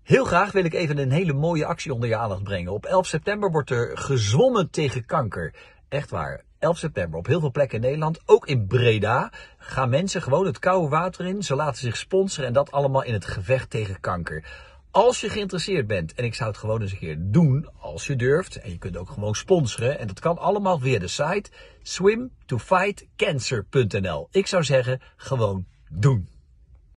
Heel graag wil ik even een hele mooie actie onder je aandacht brengen. Op 11 september wordt er gezwommen tegen kanker. Echt waar. 11 september op heel veel plekken in Nederland, ook in Breda, gaan mensen gewoon het koude water in. Ze laten zich sponsoren en dat allemaal in het gevecht tegen kanker. Als je geïnteresseerd bent, en ik zou het gewoon eens een keer doen, als je durft. En je kunt ook gewoon sponsoren. En dat kan allemaal via de site swimtofightcancer.nl. Ik zou zeggen, gewoon doen.